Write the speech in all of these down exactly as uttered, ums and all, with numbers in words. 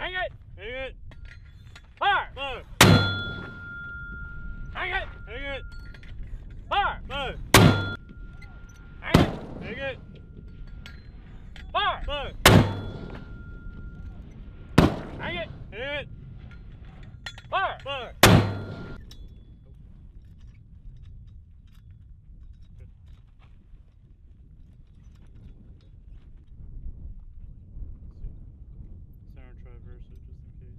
Hang it! Hang it! Fire! Fire! Hang it! Hang it! Fire! Fire! Hang it! Hang it! Fire! Fire! Hang it! Hang it! Fire! Fire! Center traverse it just in case.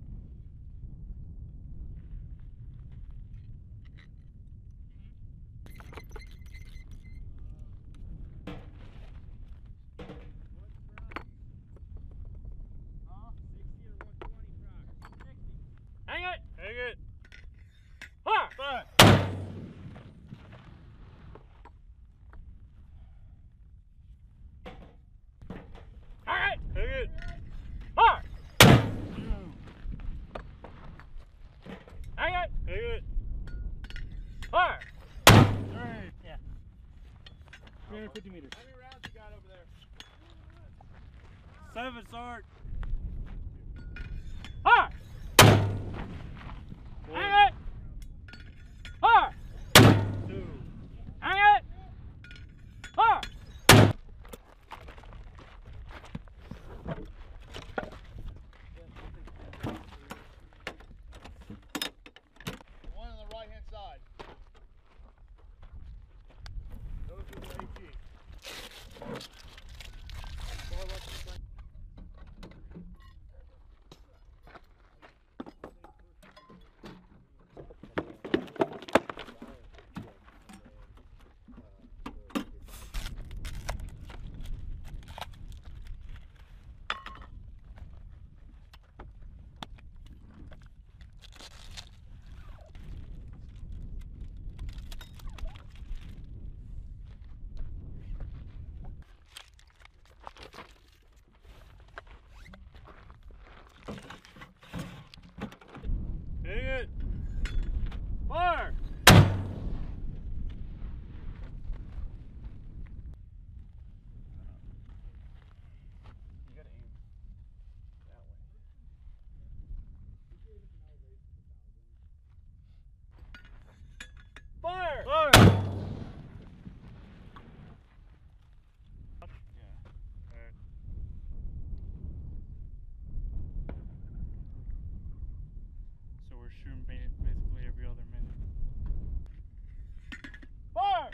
Hang it! Hang it! Fire! Fire! Hang it! Hang it! Fire! Hang it! Hang it! Fire! Alright. Yeah. three hundred fifty meters. How many rounds you got over there? Seven, Sarge. Fire! Hang it! Fire! Two. Hang it! Fire! The one on the right hand side. Those are the AT. Hang it! Fire! You gotta aim that way. Fire! Fire! Yeah. Alright. So we're shooting ba basically every other minute. Fire!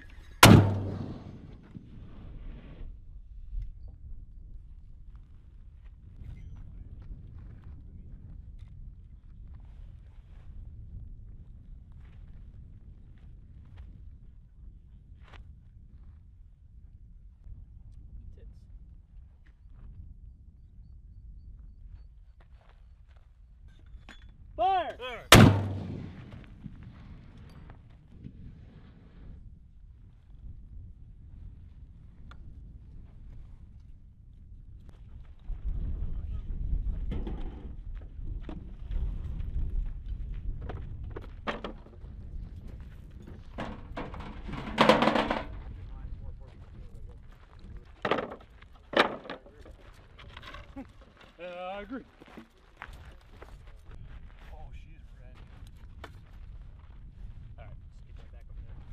Fire! Fire! Yeah, I agree. Oh, she's ready. Alright, let's get that back over there.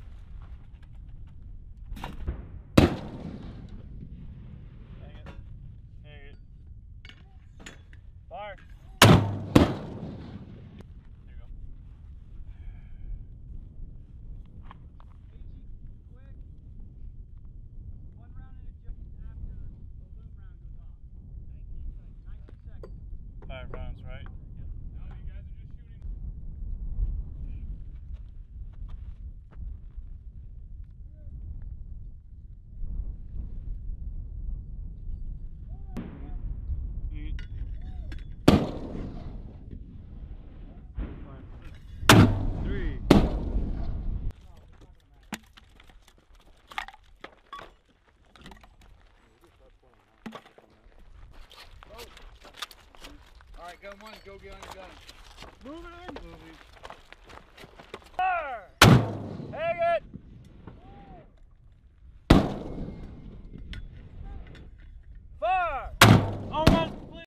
Hang it. Hang it. Fire! There you go. Five rounds, right? No, you guys are just shooting. Eight. Three. All right, go one. Go get on your gun. Moving. Moving.